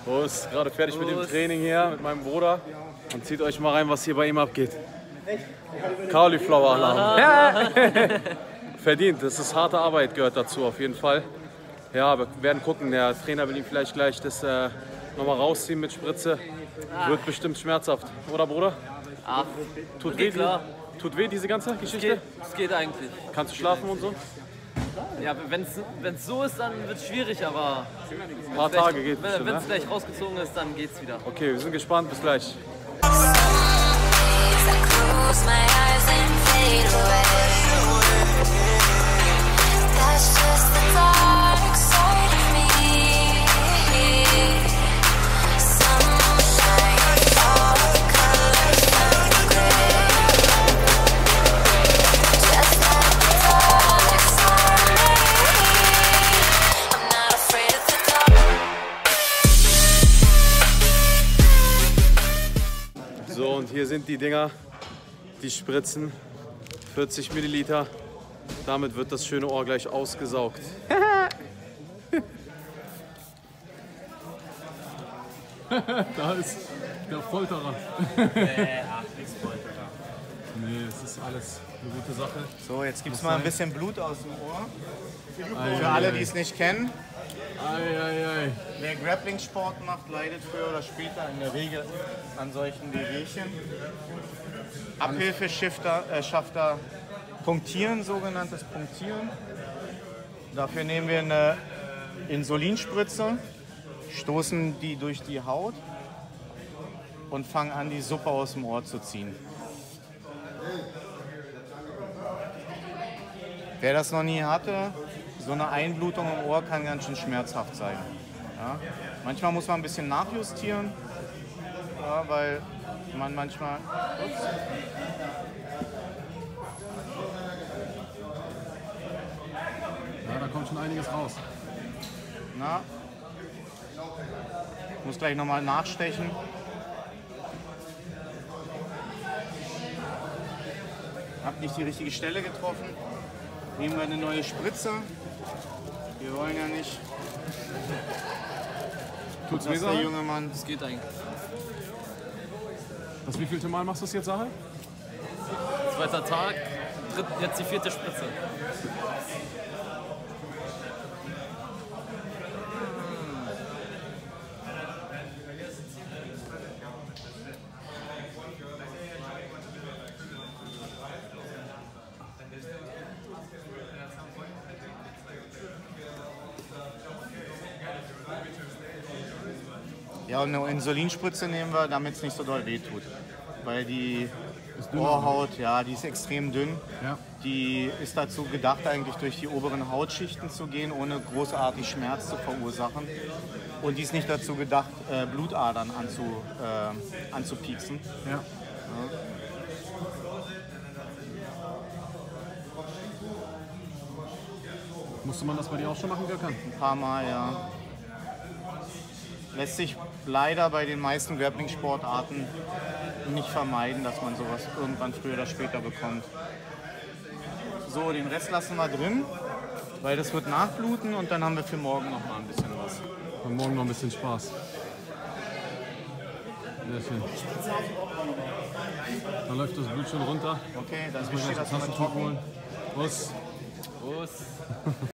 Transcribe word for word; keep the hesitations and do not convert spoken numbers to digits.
Prost, gerade fertig Prost. mit dem Training hier mit meinem Bruder. Und zieht euch mal rein, was hier bei ihm abgeht. Cauliflower Alarm. Verdient, das ist harte Arbeit, gehört dazu auf jeden Fall. Ja, wir werden gucken, der Trainer will ihm vielleicht gleich das äh, nochmal rausziehen mit Spritze. Wird bestimmt schmerzhaft, oder Bruder? Ach, tut okay, weh, klar. Tut weh, diese ganze Geschichte? Es geht, geht eigentlich. Kannst du schlafen und so? Ja, wenn es so ist, dann wird es schwierig, aber ein paar Tage geht es. Wenn es ne? gleich rausgezogen ist, dann geht's wieder. Okay, wir sind gespannt. Bis gleich. So, und hier sind die Dinger, die Spritzen, vierzig Milliliter. Damit wird das schöne Ohr gleich ausgesaugt. Da ist der Folterer. Nee, ach, nichts Folterer. Nee, es ist alles eine gute Sache. So, jetzt gibt es mal ein bisschen Blut aus dem Ohr. Ei, Für ei, alle, ei. die es nicht kennen. Ei, ei, ei. Wer Grappling-Sport macht, leidet früher oder später in der Regel an solchen Wehwehchen. Abhilfe schafft er, äh, schafft er Punktieren, sogenanntes Punktieren. Dafür nehmen wir eine Insulinspritze, stoßen die durch die Haut und fangen an, die Suppe aus dem Ohr zu ziehen. Wer das noch nie hatte, so eine Einblutung im Ohr kann ganz schön schmerzhaft sein. Ja? Manchmal muss man ein bisschen nachjustieren, ja, weil man manchmal... Ups. Ja, da kommt schon einiges raus. Na, ich muss gleich nochmal nachstechen. Hab nicht die richtige Stelle getroffen. Nehmen wir eine neue Spritze. Wir wollen ja nicht, Tut's dass weh, der Sache? junge Mann... Es geht eigentlich. Das wievielte Mal machst du das jetzt, Sache? Zweiter Tag, dritt, jetzt die vierte Spritze. Ja, und eine Insulinspritze nehmen wir, damit es nicht so doll weh tut. Weil die dünner, Ohrhaut, ja, die ist extrem dünn. Ja. Die ist dazu gedacht, eigentlich durch die oberen Hautschichten zu gehen, ohne großartig Schmerz zu verursachen. Und die ist nicht dazu gedacht, äh, Blutadern anzu, äh, anzupieksen. Ja. Ja. Musste man das bei dir auch schon machen, Gökhan? Ein paar Mal, ja. Lässt sich leider bei den meisten Grappling-Sportarten nicht vermeiden, dass man sowas irgendwann früher oder später bekommt. So, den Rest lassen wir drin, weil das wird nachbluten und dann haben wir für morgen noch mal ein bisschen was. Und morgen noch ein bisschen Spaß. Sehr schön. Da läuft das Blut schon runter. Okay, dann Ich muss steht das das mal Taschentuch trocken. holen. Prost. Prost.